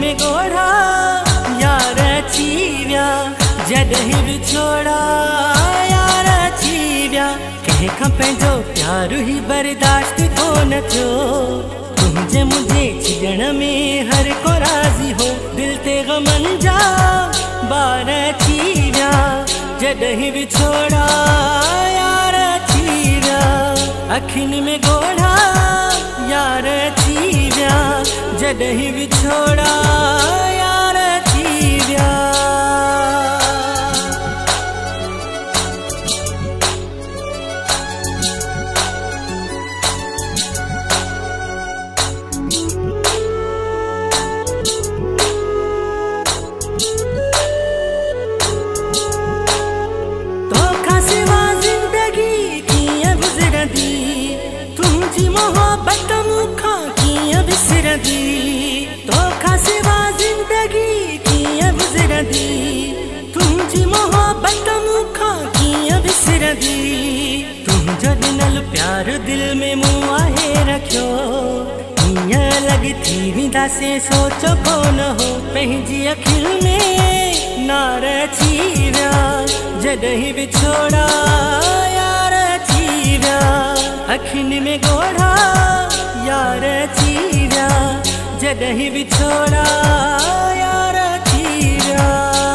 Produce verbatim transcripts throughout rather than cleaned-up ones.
में गोढ़ा यार अची विया, जॾहिं विछोड़ा यार अची विया। कंहिंखां पंहिंजो प्यार ही बर्दाश्त कोन थियो, तुंहिंजे मुंहिंजे छॾण में हर को राज़ी हो। दिल ते ग़मनि जा बार अची विया, जॾहिं विछोड़ा यार अची विया। अखियुनि में गोढ़ा यार अची विया, जॾहिं विछोड़ा यार अची विया। तोखां सिवा ज़िंदगी कीअं गुज़रंदी, तुंहिंजी मोहबत मूंखां कीअं विसरंदी। तोखां सिवा ज़िंदगी कीअं गुज़रंदी, तुंहिंजी मोहबत मूंखां कीअं विसरंदी। तुंहिंजो ॾिनल प्यार दिल में मूं आहे रखियो, हीअं लॻी थी वेंदासीं सोचो कोन हो। पंहिंजी अखियुनि में नार अची विया, जॾहिं विछोड़ा यार अची विया। अखियुनि में गोढ़ा यार अची विया, जॾहिं विछोड़ा यार अची विया।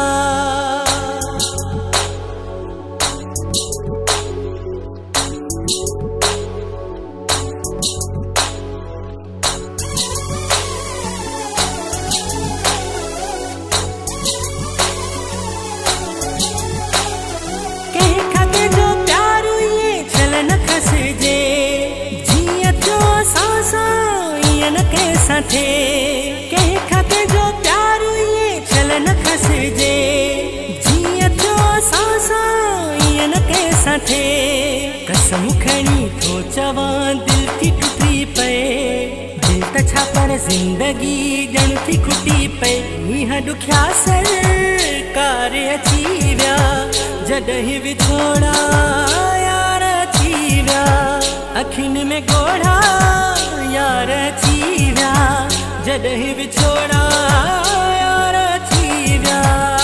कंहिंखां कंहिंजो प्यार इएं छल न खसिजे, जीअं थियो असां सां ईअं न कंहिंसां थिए। कंहिंखां कंहिंजो प्यार इएं छल न खसिजे, जीअं थियो असां सां ईअं न कंहिंसां थिए। कसम खणी थो चवां दिल थी टुटी पए, दिल त छा पर ज़िंदगी ॼण थी खुटी पए। मींहं ॾुखिया सरकार अची विया, जॾहिं विछोड़ा यार अची विया। अखियुनि में गोढ़ा यार अची विया, जॾहिं विछोड़ा यार अची विया।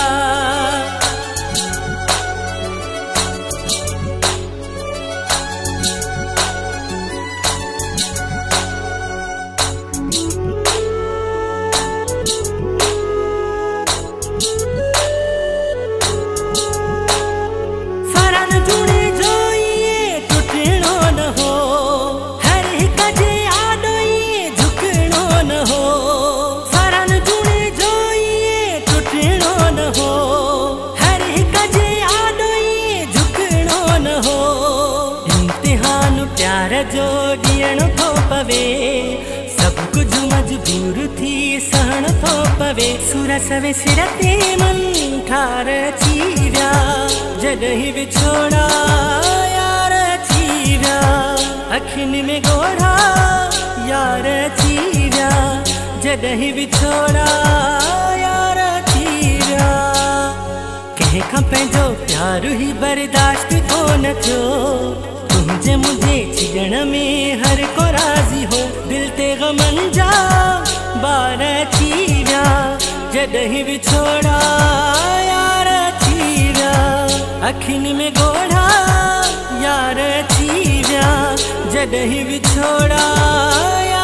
फरन जुड़े जो इएं टुटणो न हो, हर हिक जे आॾो इएं झुकणो न हो। फरन जुड़े जो इएं टुटणो न हो, हर हिक जे आॾो इएं झुकणो न हो। इम्तिहान प्यार जो ॾियणो थो पवे, सभु कुझु मजबूर थी सहण थो पवे। सूरस वे सिर ते मन ठार अची विया, जॾहिं विछोड़ा यार अची विया। अखियुनि में गोढ़ा यार अची विया, जॾहिं विछोड़ा यार अची विया। कंहिंखां पंहिंजो प्यार ही बर्दाश्त कोन थियो, तुंहिंजे मुंहिंजे छॾण में हर को राज़ी हो। दिल ते ग़मनि जा बार अची विया, जॾहिं विछोड़ा यार अची विया। अखियुनि में गोढ़ा यार अची विया, जॾहिं विछोड़ा यार